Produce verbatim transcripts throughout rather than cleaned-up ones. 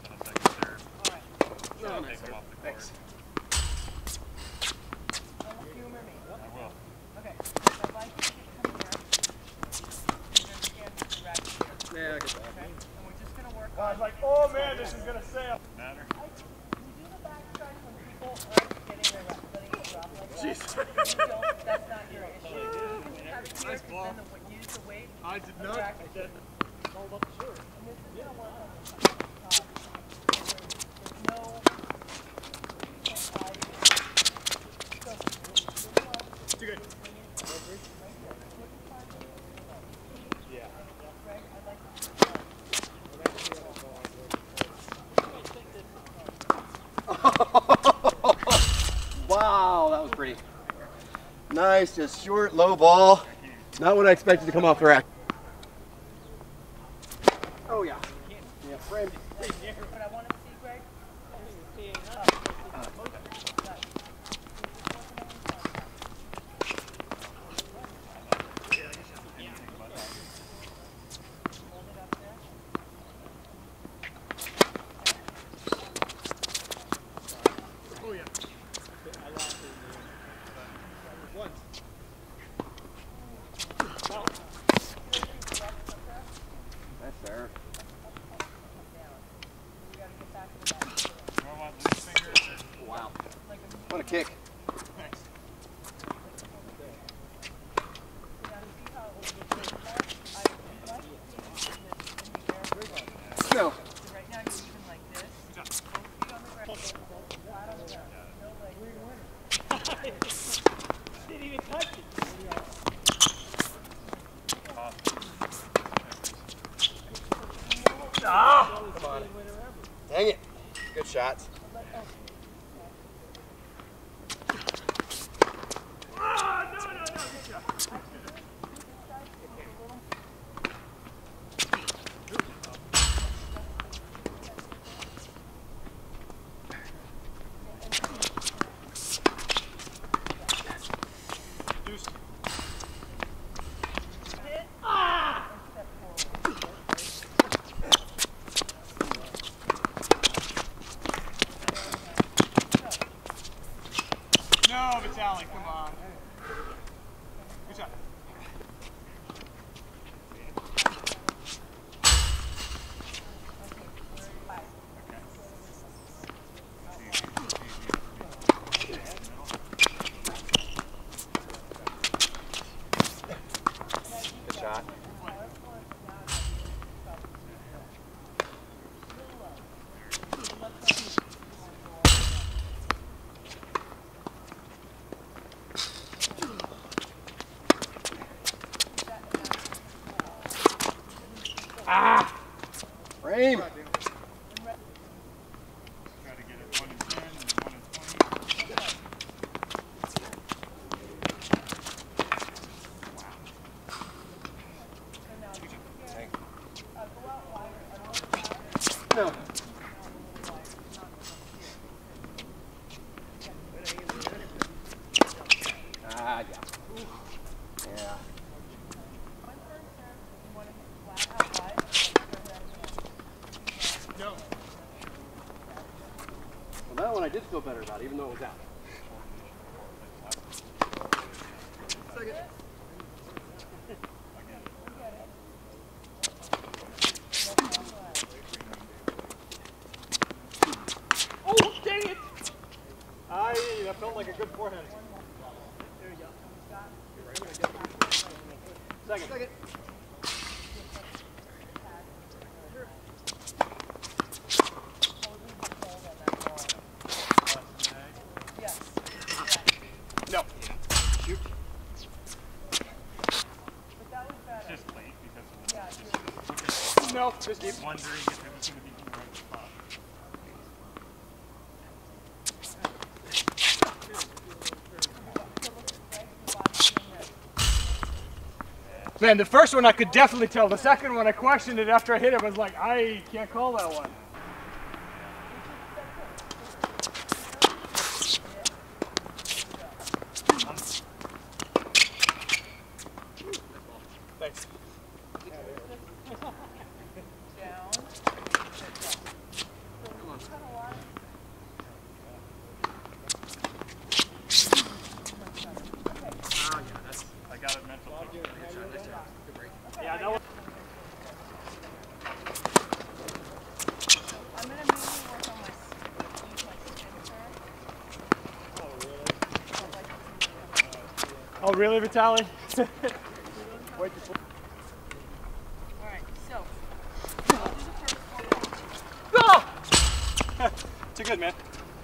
middle, second, third. All right. So I'll take them off the court. Humor me. I will. Okay. So I'd like you to come here. You're going to stand with the racket here. Yeah, I get that. Okay? And we're just going to work I on. was like, oh man, this is gonna sail. Matter? I, we do the back strike when people aren't getting their ra- letting it drop like that. Jeez. You don't, that's not your issue. You can have it here, Nice ball. then the, use the weight. I did of the not. racket. I said, hold up the shirt. And this is going to work on the top. There's, there's no hide. So, Too good. Yeah. Greg, I'd like to Wow, that was pretty nice, just short, low ball. Not what I expected to come off the rack. Oh yeah. Yeah, frame. What I want to see, Greg, hold it up there. Oh yeah. Once. That's there. We got to get back to that. Do I want loose fingers or? Wow. Like a What a kick. Thanks. You gotta see how it was with the back. I like to see this in the air. No. So right now you're even like this. Both feet on the ground. Flat on the ground. No legs. Didn't even touch it. Ah! Come on. Dang it. Good shots. Ah, no, no, no. Good shot. Deuce. No, Vitaly, come on. Good shot. Good shot. Ah! Frame. Try to get it one and ten and one and twenty. No. Ah, yeah. Yeah. No. Well, that one I did feel better about, even though it was out. Second. Oh, dang it! I, that felt like a good forehand. There you go. Second. Second. No. Shoot. It's just late because of the No, just deep. wondering if it was going to be in the right spot. Man, the first one I could definitely tell. The second one I questioned it after I hit it. I was like, I can't call that one. Thanks. Down. really, Vitaly? All right, so I'll do the first one. Go! Too good, man.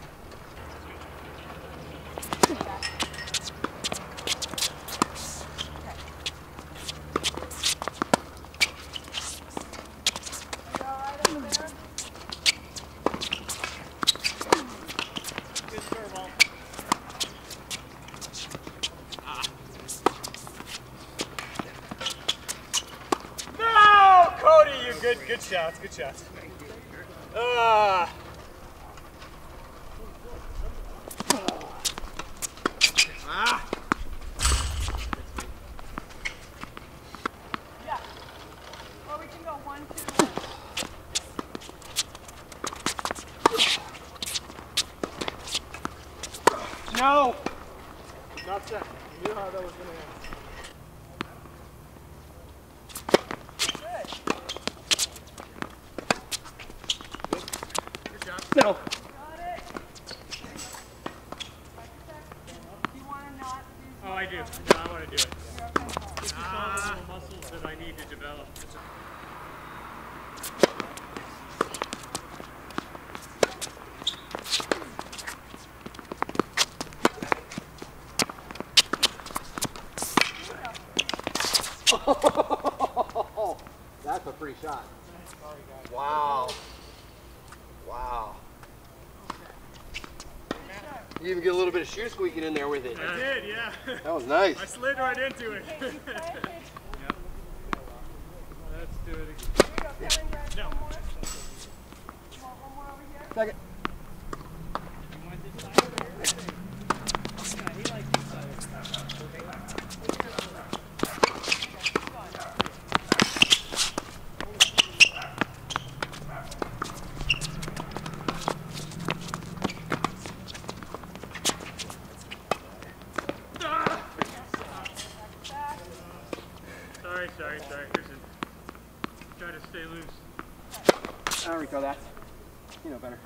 Good, good shots, good shots. Ah. Ah. Yeah. Or we can go one, two, one. No. Not set. You knew how that was going to end. No. Got it. Do you want to not do Oh, I do. No, I want to do it. You're okay. This is all the little muscles that I need to develop. Oh, that's a pretty shot. Wow. Wow. You even get a little bit of shoe squeaking in there with it. I did, yeah. That was nice. I slid right into it. Okay, you planted. Yep. Let's do it again. Here you go, Kevin, grab No. one more. You want one more over here? Second. Sorry, sorry, sorry. Here's a, try to stay loose. I'll recall that. You know better.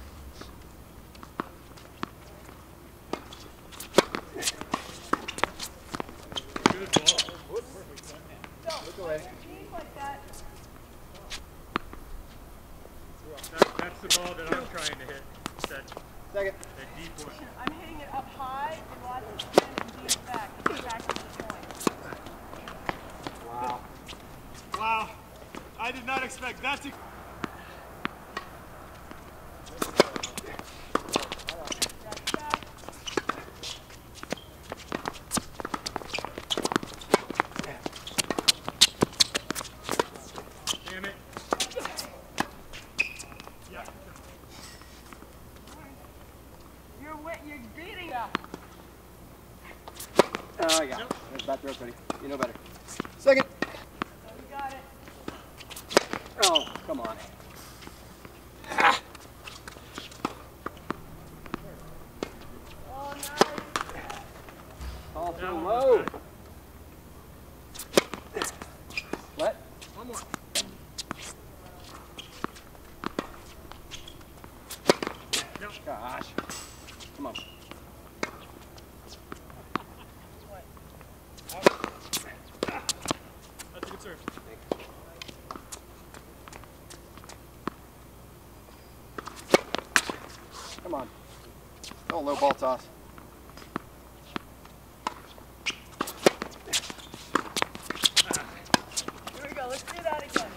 Good ball. Look away. Knees like that. That, that's the ball that I'm trying to hit. That, Second. that deep one. I'm hitting it up high and lots of spin and deep back. Get back to the point. Wow. Wow. I did not expect that to... That's back. Damn it. Yeah. You're wet. You're beating up. Oh, I got it. There's back throw, buddy. You know better. Second. So you got it. Oh, come on. Ah. Oh, nice. All That too one was low. good. What? One more. No. Gosh. Come on. That's a good serve. Come on. Oh, low ball toss. Here we go. Let's do that again.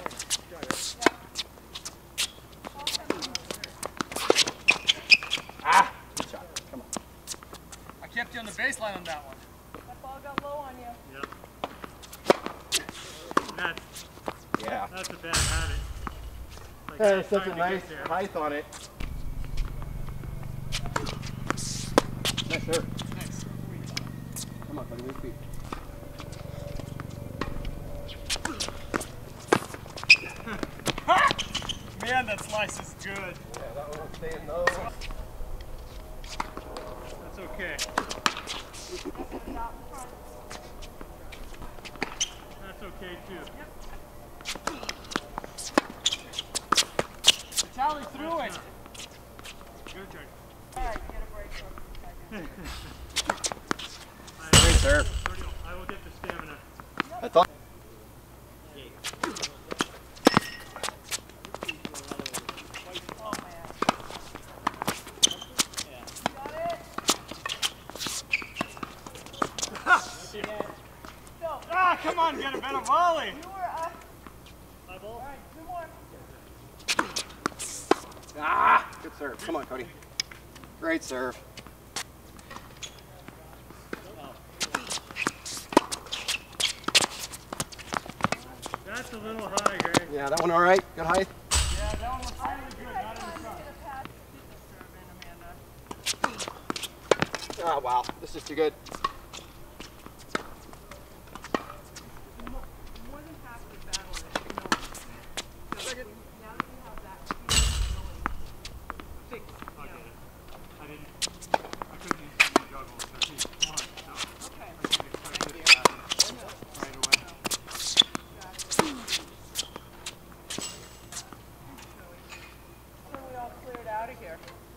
Ah! Good shot. Come on. I kept you on the baseline on that one. That ball got low on you. Yep. That's, Yeah. that's a bad habit. Like, That it's is such time a to get nice there. height on it. Nice serve. Nice. Come on, buddy. Move feet. Man, that slice is good. Yeah, that one was staying low. That's okay. Stop in front. That's okay too. Tally threw it. Your turn. All right, get a break for a second. Great serve. I will on, get a better volley. You were up. My ball. All right, two more. Ah, good serve. Come on, Cody. Great serve. That's a little high, Greg. Yeah, that one all right? Good height? Yeah, that one was really good, not in the front. Oh, wow. This is too good. More than half the battle is knowing. So when, now that you have that feeling of knowing, fix, I you get know. it. I didn't, I couldn't instantly juggle thirteen once, so Okay. I didn't expect this to happen right away. So we all cleared out of here.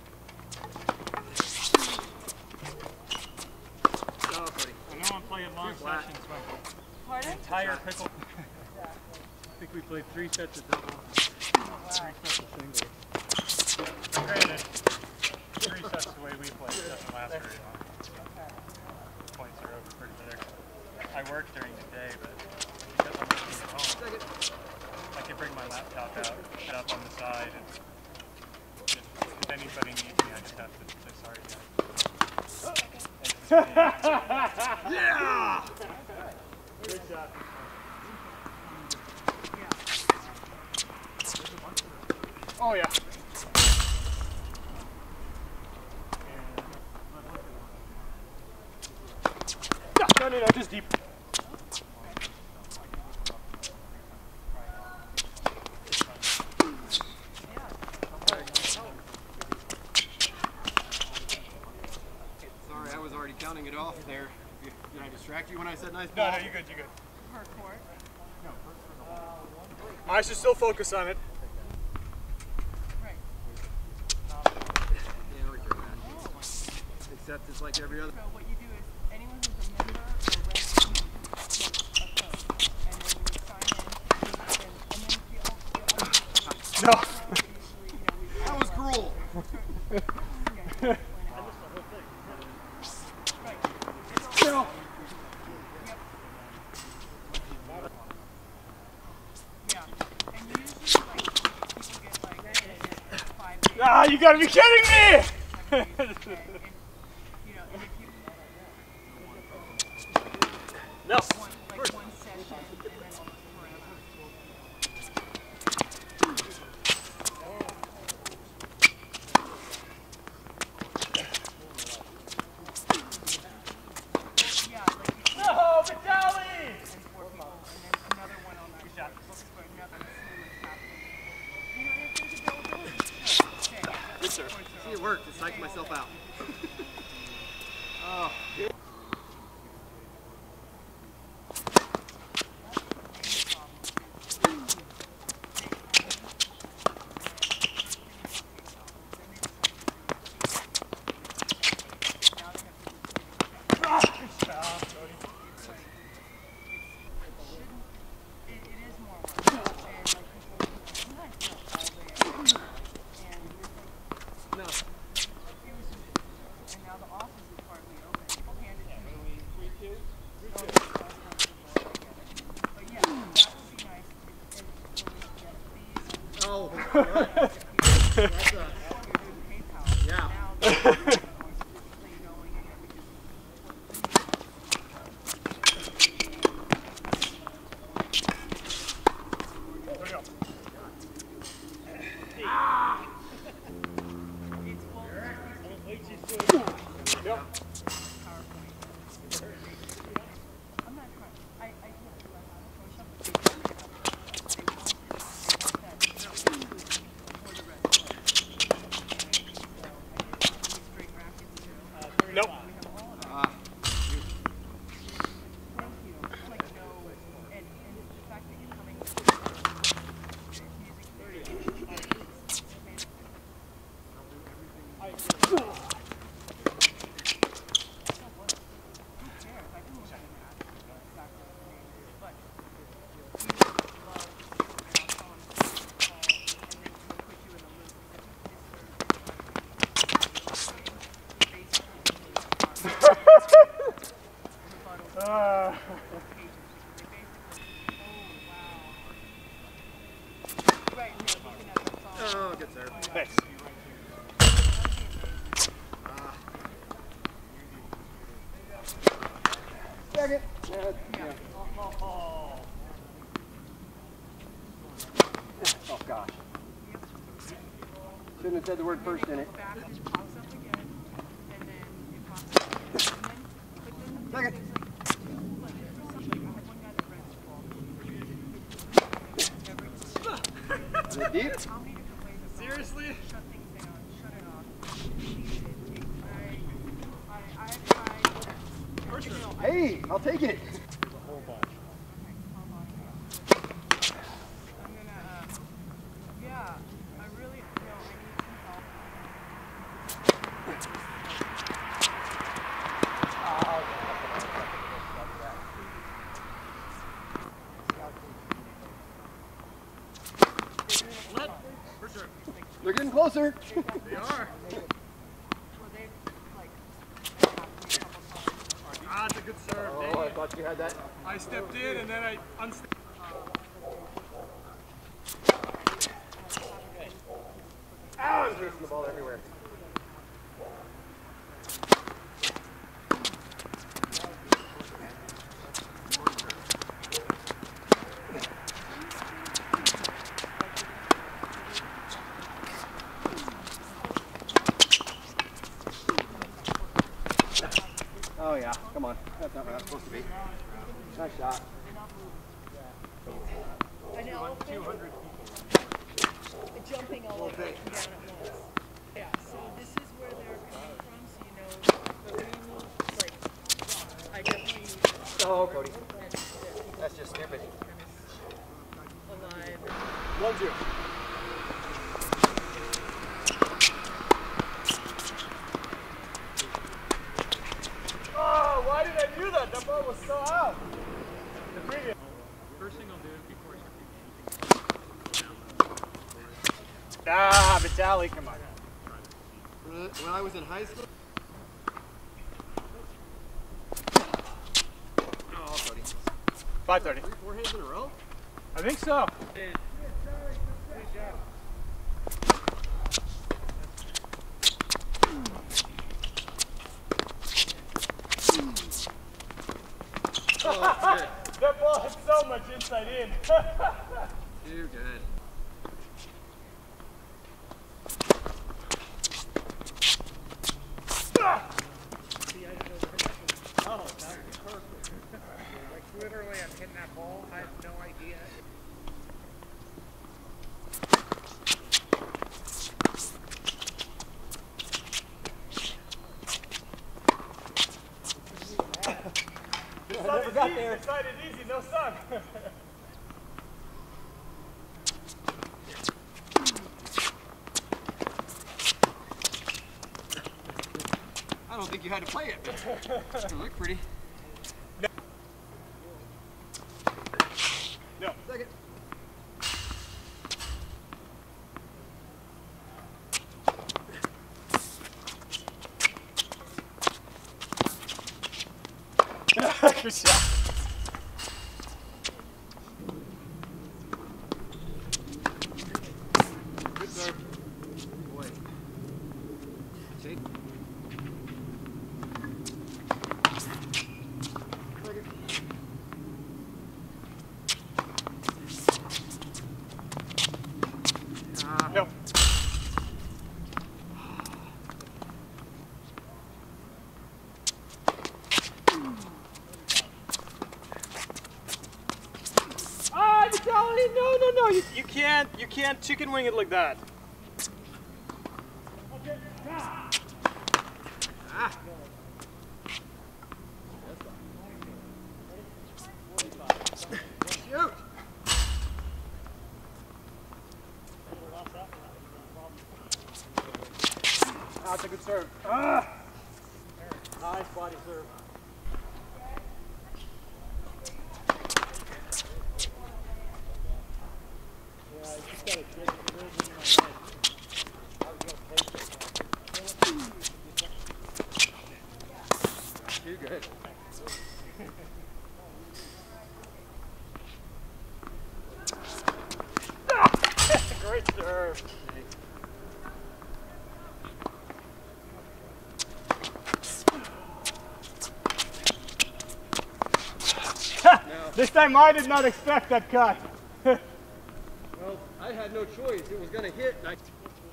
Go, Cody. I know I'm playing long Flat. sessions, but Pardon? entire pickle. I think we played three sets of doubles, three sets of singles. Granted, three sets the way we play doesn't last very long. Points are over pretty quick. I work during the day, but because I'm working at home, I can bring my laptop out, set up on the side, and if, if anybody needs me, I just have to say sorry, guys. Yeah! Good shot. Oh, yeah. No, no, no, just deep. Sorry, I was already counting it off there. Did I distract you when I said nice No, ball? no, you're good, you're good. Per court. I should still focus on it. Right. Yeah, we're doing that. Except it's like every other. So what you do is anyone who's a member or resident gets a code. And then when you sign in, and then, and then the, the other No. usually, you know, we That was cruel. No. Yeah. And usually, like, people get like five days. Ah, you gotta be kidding me! And, you know, and if you No. one, like one session and then forever. Yeah, like you No, Vitali! and four people, and then another one on that shot books for another slew is happening. You know, if there's availability, sure. Okay. Good sir. See, it worked. Just psyched myself out. Oh. It, it is more work. And like people, sometimes you know, all day. And No. it was just, and now the office is partly open. People handed to me. three two? But yeah, that would be nice if, if when we get these. Oh. That's a. PayPal. Yeah. Now they're going to be going in because There we go. it's full. Yep. I'm not trying. I, I can't do that. Push up, but they want it. They want that for the rest of it. So I did straight rackets too. Nope. We have all of them. Ah. Thank you. It's like no, and, and the fact that you're coming with music theory is amazing. Who cares? I can look at an app and know exactly what the name is, but you love, and I'll tell them to call, and they will put you in the loop because you basically Uh, pages. They basically Yeah, yeah. Oh gosh. Shouldn't have said the word first in it. Back and it pops up again, and then it pops up again, and then, but then the Second. thing is like, like, for some, like, I had one guy that rents ball. Every Is it deep? how many different ways of Seriously? shut things down, shut it off, delete it, take, I, I, I have tried, you know, I, Hey, I'll take it. A whole bunch. okay, hold on. I'm gonna, uh, yeah, I really, no, I need some help. Let. For sure. They're getting closer. They are. Well, they, like, I have to a couple times. Ah, it's a good serve. Oh, I thought you had that. I stepped in and then I unstepped. Ow, I'm chasing the ball everywhere. Oh yeah, come on. That's not where that's supposed to be. Nice shot. I know, two hundred jumping all over and down at once. Yeah, so this is where they're coming from, so you know, but we need, like, I definitely need this. Oh, Cody. And this That's just stupid. alive. One, two. Oh, why did I do that? That ball was so out. The previous. First thing I'll do before I start taking Ah, Vitaly, come on. When I was in high school. Oh, Cody. five thirty. Three forehands in a row? I think so. Oh, good. That ball had so much inside in. Too good. Oh, that was perfect. Like literally, I'm hitting that ball. I have no idea. I never got there. Decided easy, no sun. I don't think you had to play it. It looked pretty. No. Second. Good shot. Good serve. Boy. Shake. No. Ah, Vitaly, no, no, no. You, you can't, you can't chicken wing it like that. Ah. Shoot. Ah, that's a good serve. Ah. Nice body serve. Yeah, I just got a trick. It really did in my head. I was gonna take it. Too good. Great serve. This time I did not expect that cut. Well, I had no choice. It was going to hit. And I...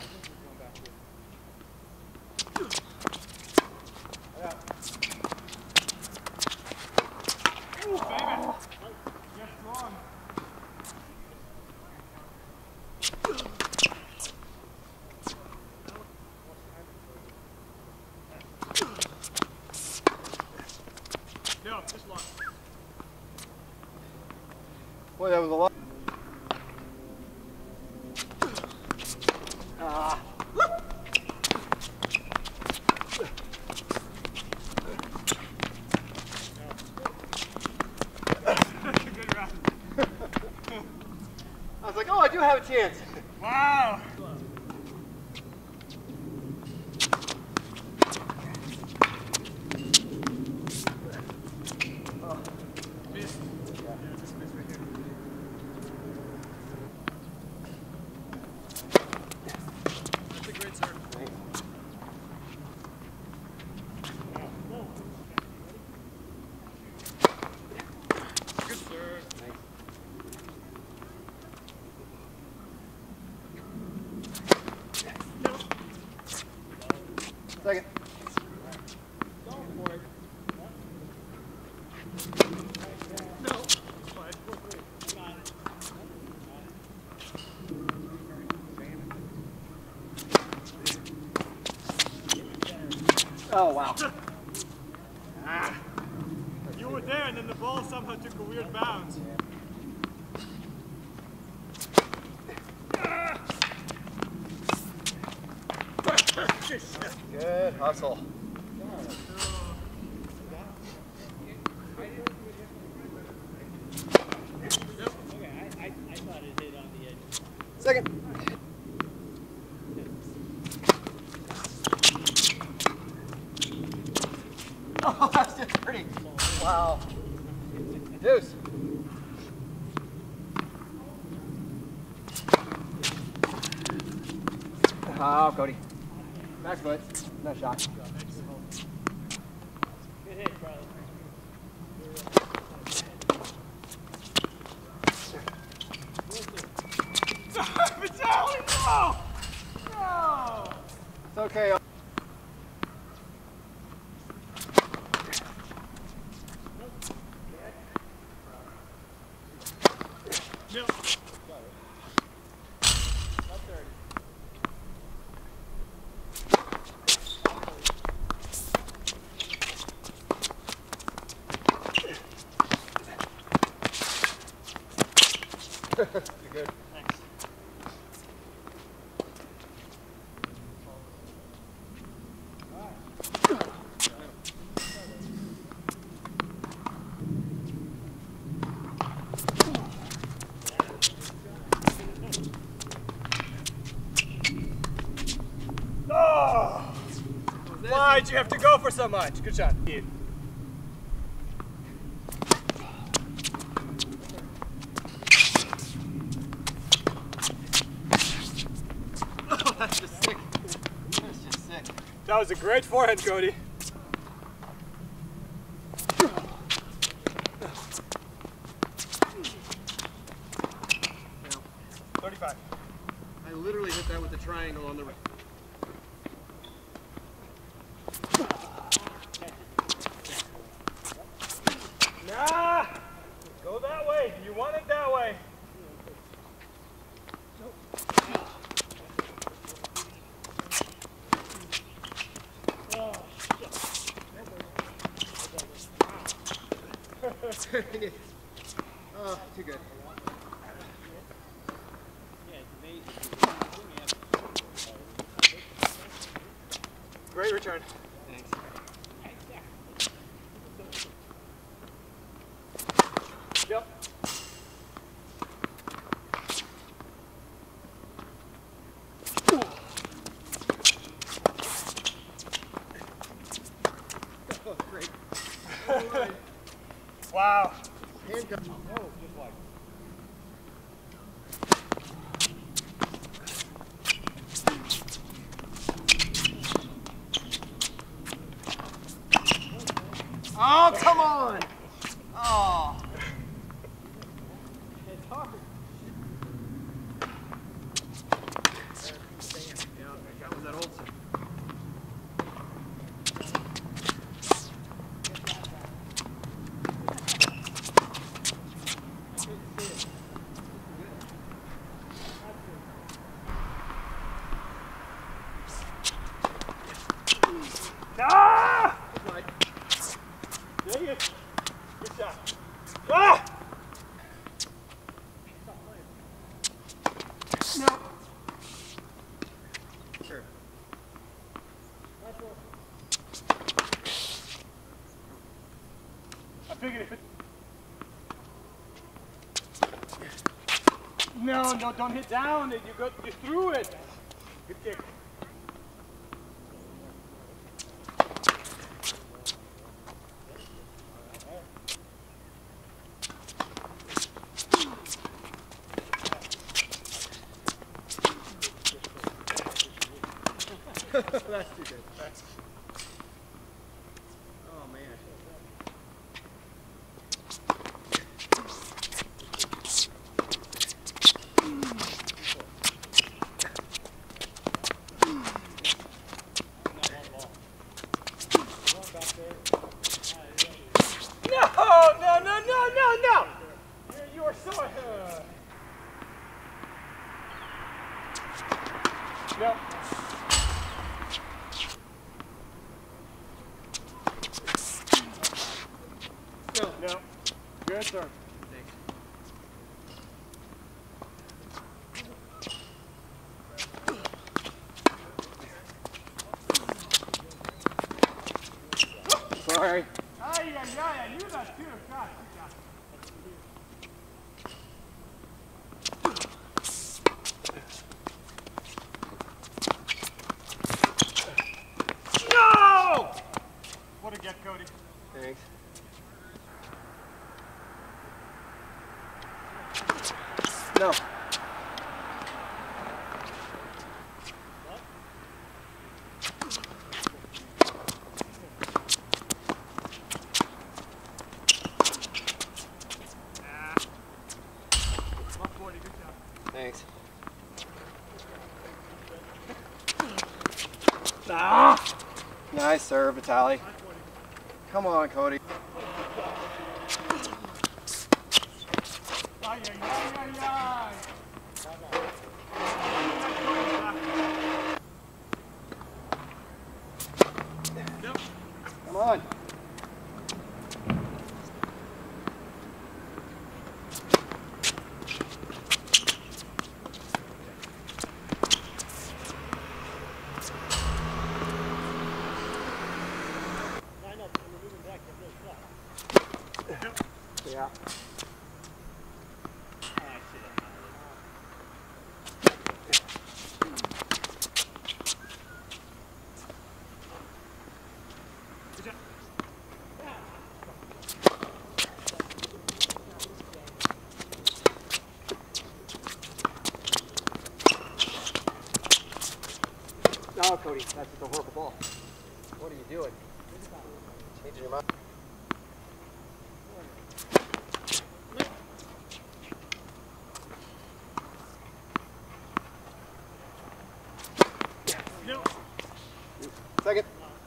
Ooh, baby. You're strong. No, just long. Boy, that was a lot. Ah. Good round. I was like, oh, I do have a chance. Wow. Second. Oh, wow. Ah. You were there and then the ball somehow took a weird bounce. Good hustle. Second. Oh, that's just pretty. Wow. Deuce. Oh, Cody. Back foot. No shot. Good hit, brother. Vitaly, no! No! It's okay. No. You're good. Thanks. Oh! Why'd you have to go for so much? Good shot. Oh, that's just sick. That's just sick. That was a great forehand, Cody. thirty-five. I literally hit that with the triangle on the right. Nah! Go that way. You want it that way. Oh, too good. Great return. Thanks. Yep. Oh, great. Wow. Handcuff. Oh, just like. Oh, come on! Oh. figured if it... No, no, don't hit down. You got, you threw it. Good kick. That's too good. Oh man. No, no, no, no, no, no! You, you are so... Uh... No. No. No. Good serve. Sorry. Ay, ay, ay, I knew that too. God, God. No! What a get, Cody. Thanks. No. Thanks. Ah! Nice serve, Vitaly. Come on, Cody. Ay, ay, ay, ay, ay. Come on. Yeah. No, Cody, that's just a horrible ball. What are you doing? Changing your mind. No. Second.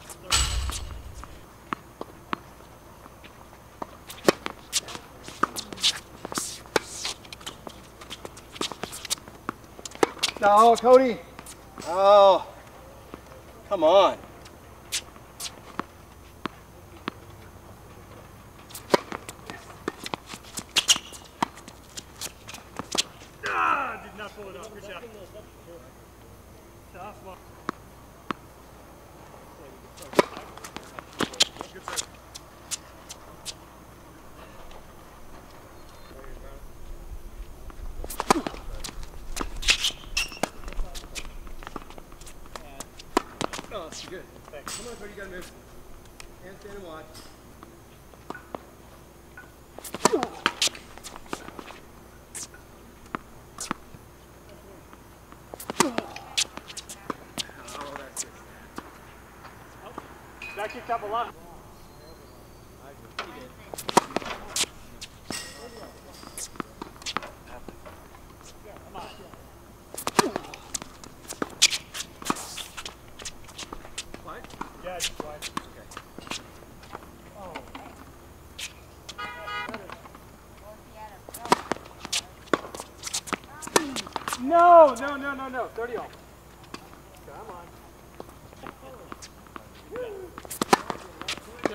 No, Cody. Oh, come on. Ah, did not pull it off. Good shot. Tough one. Good serve. Oh, that's good. Thanks. Come on, Cody, you gotta move. Handstand and watch. Oh, that's good. That kicked up a lot. Yeah, just wide. No, no, no, no, no. thirty all. Come on. No.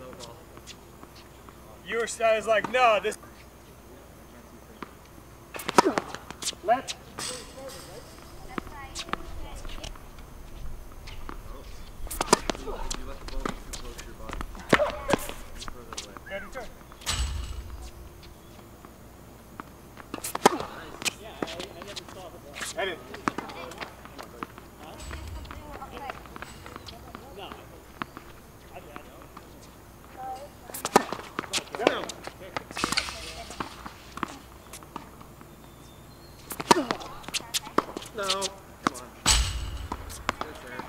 Your style is like, no, this. Let. Ready, turn. Edit. Go. No. Come on. Good there.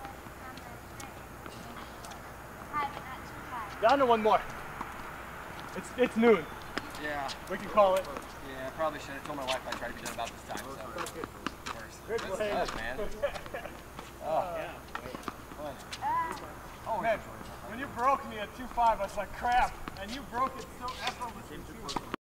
Down to one more. It's it's noon. Yeah. We can call it. Yeah, I probably should have told my wife I tried to be done about this time. So. Worse. Good That's play. tough, man. Oh. Fun. Oh, Man, when you broke me at two five, I was like, crap. And you broke it so effortlessly.